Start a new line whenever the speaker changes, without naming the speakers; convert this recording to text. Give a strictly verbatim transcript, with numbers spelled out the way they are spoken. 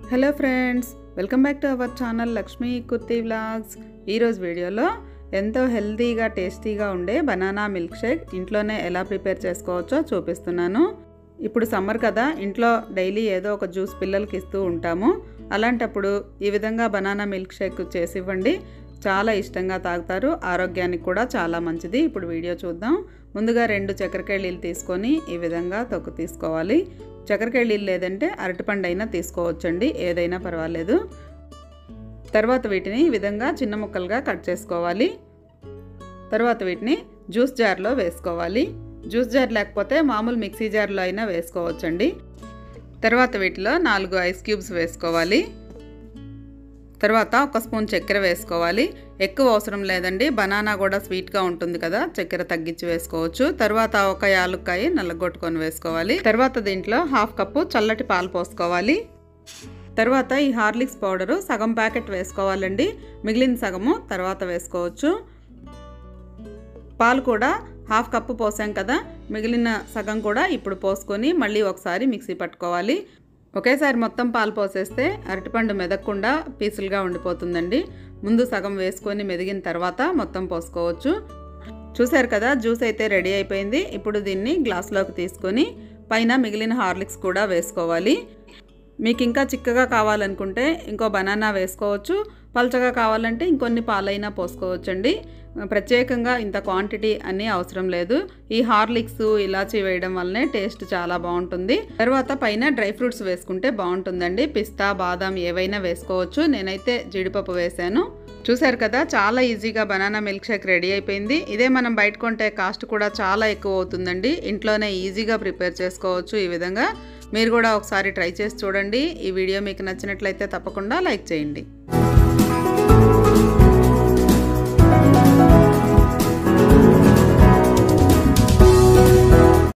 Hello friends, welcome back to our channel Lakshmi kurti vlogs. ఈరోజు వీడియోలో ఎంతో హెల్తీగా టేస్టీగా ఉండే బనానా మిల్క్ షేక్ ఇంట్లోనే ఎలా ప్రిపేర్ చేసుకోవచ్చో చూపిస్తున్నాను. ఇప్పుడు సమ్మర్ కదా, ఇంట్లో డైలీ ఏదో ఒక జ్యూస్ పిల్లలకి ఇస్తూ ఉంటాము. అలాంటప్పుడు ఈ విధంగా బనానా మిల్క్ షేక్ చేసి ఇవ్వండి, చాలా ఇష్టంగా తాగుతారు. ఆరోగ్యానికి కూడా చాలా మంచిది. ఇప్పుడు వీడియో చూద్దాం. ముందుగా రెండు చక్కెరకాయ నీళ్ళు తీసుకొని ఈ విధంగా తొక్కు తీసుకోవాలి. చక్కెరకాయ నీళ్ళు లేదంటే అరటిపండు అయినా తీసుకోవచ్చండి, ఏదైనా పర్వాలేదు. తర్వాత వీటిని ఈ విధంగా చిన్న ముక్కలుగా కట్ చేసుకోవాలి. తర్వాత వీటిని జ్యూస్ జార్లో వేసుకోవాలి. జ్యూస్ జార్ లేకపోతే మామూలు మిక్సీ జార్లో అయినా వేసుకోవచ్చండి. తర్వాత వీటిలో నాలుగు ఐస్ క్యూబ్స్ వేసుకోవాలి. తర్వాత ఒక స్పూన్ చక్కెర వేసుకోవాలి. ఎక్కువ అవసరం లేదండి, బనానా కూడా స్వీట్గా ఉంటుంది కదా, చక్కెర తగ్గించి వేసుకోవచ్చు. తర్వాత ఒక యాలుక్కాయ నల్లగొట్టుకొని వేసుకోవాలి. తర్వాత దీంట్లో హాఫ్ కప్పు చల్లటి పాలు పోసుకోవాలి. తర్వాత ఈ హార్లిక్స్ పౌడరు సగం ప్యాకెట్ వేసుకోవాలండి, మిగిలిన సగము తర్వాత వేసుకోవచ్చు. పాలు కూడా హాఫ్ కప్పు పోసాం కదా, మిగిలిన సగం కూడా ఇప్పుడు పోసుకొని మళ్ళీ ఒకసారి మిక్సీ పట్టుకోవాలి. ఒకేసారి మొత్తం పాలు పోసేస్తే అరటిపండు మెదక్కుండా పీసులుగా ఉండిపోతుందండి. ముందు సగం వేసుకొని మెదిగిన తర్వాత మొత్తం పోసుకోవచ్చు. చూసారు కదా, జ్యూస్ అయితే రెడీ అయిపోయింది. ఇప్పుడు దీన్ని గ్లాస్లోకి తీసుకొని పైన మిగిలిన హార్లిక్స్ కూడా వేసుకోవాలి. మీకు ఇంకా చిక్కగా కావాలనుకుంటే ఇంకో బనానా వేసుకోవచ్చు, పల్చగా కావాలంటే ఇంకొన్ని పాలైనా పోసుకోవచ్చండి. ప్రత్యేకంగా ఇంత క్వాంటిటీ అన్నీ అవసరం లేదు. ఈ హార్లిక్స్ ఇలాచీ వేయడం వల్లనే టేస్ట్ చాలా బాగుంటుంది. తర్వాత పైన డ్రై ఫ్రూట్స్ వేసుకుంటే బాగుంటుందండి. పిస్తా, బాదాం ఏవైనా వేసుకోవచ్చు. నేనైతే జీడిపప్పు వేసాను. చూసారు కదా, చాలా ఈజీగా బనానా మిల్క్ షేక్ రెడీ అయిపోయింది. ఇదే మనం బయట కొంటే కాస్ట్ కూడా చాలా ఎక్కువ అవుతుందండి. ఇంట్లోనే ఈజీగా ప్రిపేర్ చేసుకోవచ్చు. ఈ విధంగా మీరు కూడా ఒకసారి ట్రై చేసి చూడండి. ఈ వీడియో మీకు నచ్చినట్లయితే తప్పకుండా లైక్ చేయండి.